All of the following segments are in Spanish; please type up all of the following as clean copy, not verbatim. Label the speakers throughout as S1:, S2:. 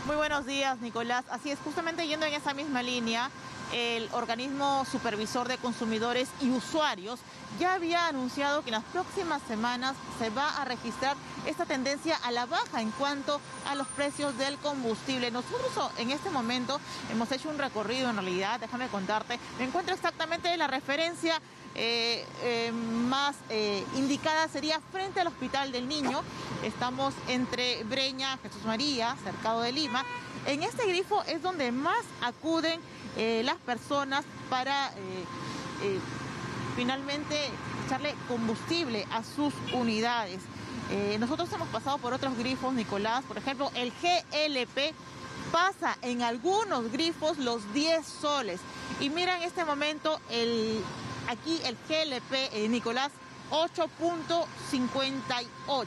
S1: Muy buenos días, Nicolás. Así es, justamente yendo en esa misma línea, el organismo supervisor de consumidores y usuarios ya había anunciado que en las próximas semanas se va a registrar esta tendencia a la baja en cuanto a los precios del combustible. Nosotros en este momento hemos hecho un recorrido, en realidad, déjame contarte, me encuentro exactamente en la referencia más indicada sería frente al Hospital del Niño. Estamos entre Breña, Jesús María, Cercado de Lima. En este grifo es donde más acuden las personas para finalmente echarle combustible a sus unidades. Nosotros hemos pasado por otros grifos, Nicolás, por ejemplo, el GLP pasa en algunos grifos los 10 soles. Y mira en este momento aquí el GLP, Nicolás, 8.58.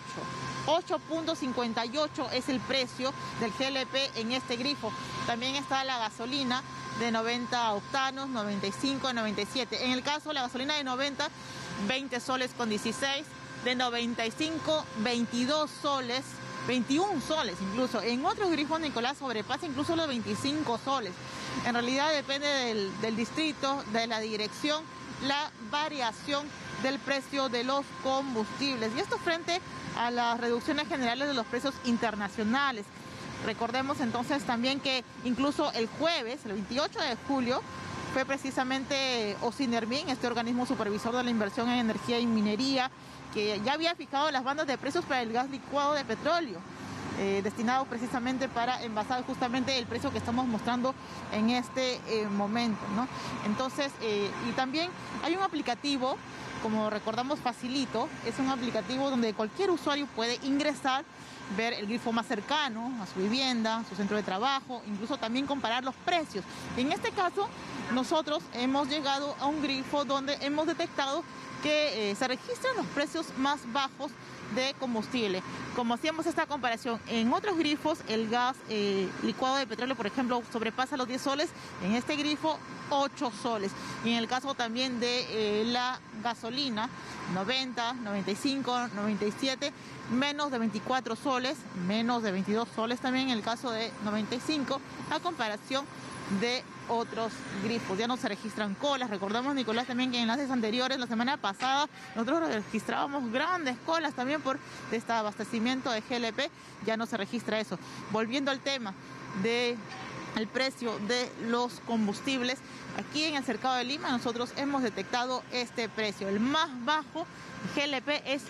S1: 8.58 es el precio del GLP en este grifo. También está la gasolina de 90 octanos, 95, 97. En el caso de la gasolina de 90, 20 soles con 16. De 95, 22 soles, 21 soles incluso. En otros grifos, Nicolás, sobrepasa incluso los 25 soles. En realidad depende del distrito, de la dirección, la variación del precio de los combustibles. Y esto frente a las reducciones generales de los precios internacionales. Recordemos entonces también que incluso el jueves, el 28 de julio, fue precisamente Ocinermin, este organismo supervisor de la inversión en energía y minería, que ya había fijado las bandas de precios para el gas licuado de petróleo, destinado precisamente para envasar justamente el precio que estamos mostrando en este momento, ¿no? Entonces, y también hay un aplicativo, como recordamos, Facilito, es un aplicativo donde cualquier usuario puede ingresar, ver el grifo más cercano a su vivienda, a su centro de trabajo, incluso también comparar los precios. En este caso, nosotros hemos llegado a un grifo donde hemos detectado que se registran los precios más bajos de combustible. Como hacíamos esta comparación, en otros grifos el gas licuado de petróleo, por ejemplo, sobrepasa los 10 soles, en este grifo 8 soles. Y en el caso también de la gasolina, 90, 95, 97, menos de 24 soles, menos de 22 soles también en el caso de 95, a comparación de otros grifos. Ya no se registran colas. Recordamos, Nicolás, también que en enlaces anteriores, la semana pasada, nosotros registrábamos grandes colas también por este abastecimiento de GLP. Ya no se registra eso. Volviendo al tema del precio de los combustibles, aquí en el Cercado de Lima nosotros hemos detectado este precio. El más bajo GLP es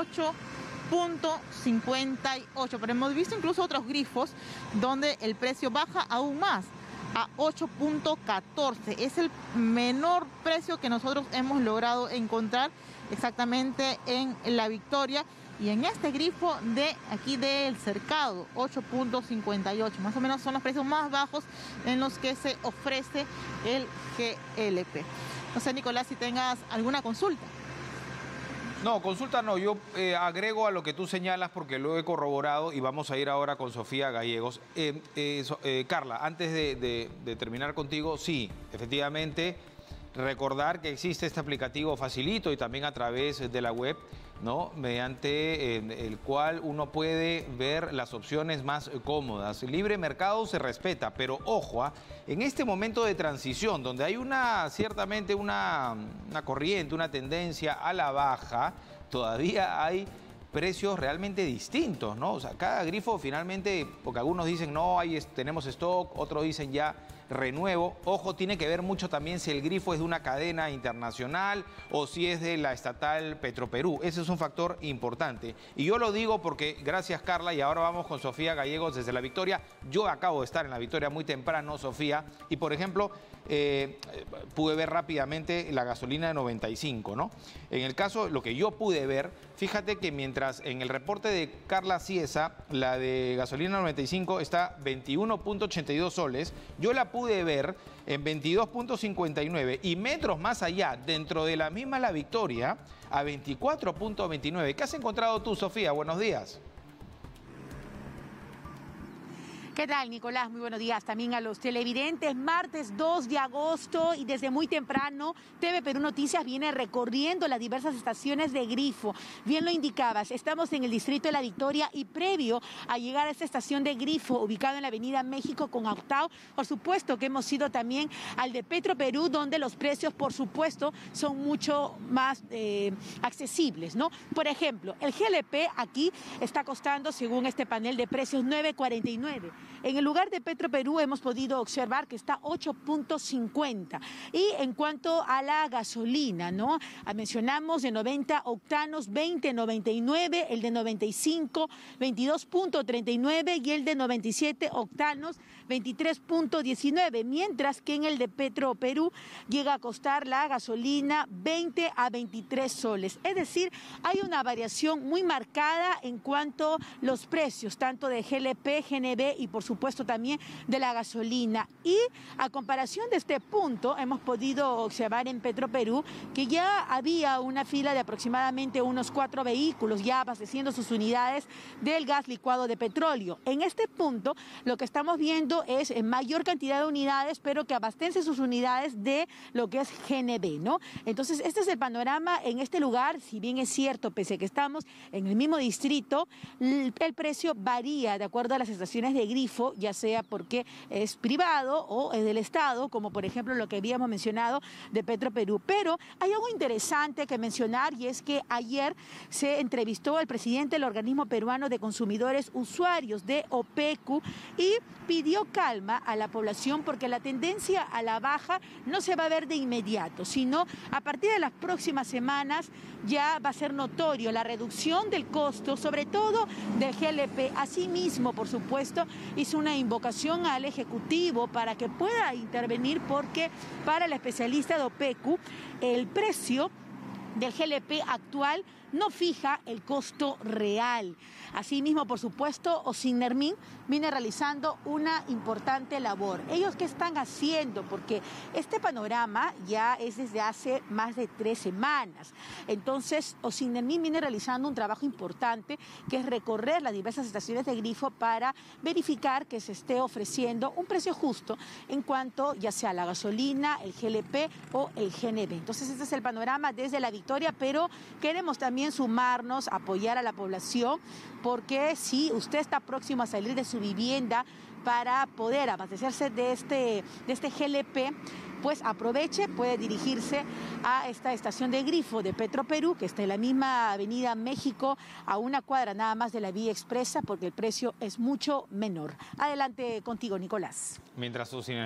S1: 8.58, pero hemos visto incluso otros grifos donde el precio baja aún más, a 8.14. Es el menor precio que nosotros hemos logrado encontrar exactamente en La Victoria. Y en este grifo de aquí del Cercado, 8.58. Más o menos son los precios más bajos en los que se ofrece el GLP. No sé, Nicolás, si tengas alguna consulta.
S2: No, consulta no, yo agrego a lo que tú señalas porque lo he corroborado y vamos a ir ahora con Sofía Gallegos. Carla, antes de terminar contigo, sí, efectivamente, recordar que existe este aplicativo Facilito y también a través de la web, ¿no? Mediante el cual uno puede ver las opciones más cómodas. El libre mercado se respeta, pero ojo, en este momento de transición, donde hay ciertamente una corriente, una tendencia a la baja, todavía hay precios realmente distintos, ¿no? O sea, cada grifo finalmente, porque algunos dicen no, tenemos stock, otros dicen ya renuevo. Ojo, tiene que ver mucho también si el grifo es de una cadena internacional o si es de la estatal Petroperú. Ese es un factor importante. Y yo lo digo porque, gracias Carla, y ahora vamos con Sofía Gallegos desde La Victoria. Yo acabo de estar en La Victoria muy temprano, Sofía, y por ejemplo, pude ver rápidamente la gasolina de 95, ¿no? En el caso, lo que yo pude ver, fíjate que mientras en el reporte de Carla Ciesa, la de gasolina 95 está 21.82 soles, yo la pude ver en 22.59 y metros más allá, dentro de la misma La Victoria, a 24.29. ¿Qué has encontrado tú, Sofía? Buenos días.
S3: ¿Qué tal, Nicolás? Muy buenos días también a los televidentes. Martes 2 de agosto y desde muy temprano TV Perú Noticias viene recorriendo las diversas estaciones de Grifo. Bien lo indicabas, estamos en el distrito de La Victoria y previo a llegar a esta estación de Grifo, ubicado en la avenida México con Octao, por supuesto que hemos ido también al de Petroperú, donde los precios, por supuesto, son mucho más accesibles, ¿no? Por ejemplo, el GLP aquí está costando, según este panel de precios, 9.49. En el lugar de Petroperú hemos podido observar que está 8.50. Y en cuanto a la gasolina, ¿no? Mencionamos de 90 octanos, 20.99, el de 95, 22.39 y el de 97 octanos, 23.19, mientras que en el de Petroperú llega a costar la gasolina 20 a 23 soles. Es decir, hay una variación muy marcada en cuanto a los precios, tanto de GLP, GNB y por supuesto también de la gasolina. Y a comparación de este punto, hemos podido observar en Petroperú que ya había una fila de aproximadamente unos 4 vehículos ya abasteciendo sus unidades del gas licuado de petróleo. En este punto, lo que estamos viendo es en mayor cantidad de unidades, pero que abastecen sus unidades de lo que es GNB, ¿no? Entonces, este es el panorama en este lugar. Si bien es cierto, pese a que estamos en el mismo distrito, el precio varía de acuerdo a las estaciones de Grifo, ya sea porque es privado o es del Estado, como por ejemplo lo que habíamos mencionado de Petroperú. Pero hay algo interesante que mencionar y es que ayer se entrevistó al presidente del organismo peruano de consumidores usuarios de OPECU y pidió calma a la población porque la tendencia a la baja no se va a ver de inmediato, sino a partir de las próximas semanas ya va a ser notorio la reducción del costo, sobre todo del GLP. Asimismo, por supuesto, hizo una invocación al Ejecutivo para que pueda intervenir porque para el especialista de OPECU el precio del GLP actual no fija el costo real. Asimismo, por supuesto, Osinnermin viene realizando una importante labor. ¿Ellos qué están haciendo? Porque este panorama ya es desde hace más de 3 semanas. Entonces, Osinnermin viene realizando un trabajo importante que es recorrer las diversas estaciones de Grifo para verificar que se esté ofreciendo un precio justo en cuanto ya sea la gasolina, el GLP o el GNB. Entonces, este es el panorama desde La Victoria, pero queremos también sumarnos, apoyar a la población, porque si usted está próximo a salir de su vivienda para poder abastecerse de este GLP, pues aproveche, puede dirigirse a esta estación de Grifo de Petroperú, que está en la misma avenida México, a una cuadra nada más de la vía expresa, porque el precio es mucho menor. Adelante contigo, Nicolás.
S2: Mientras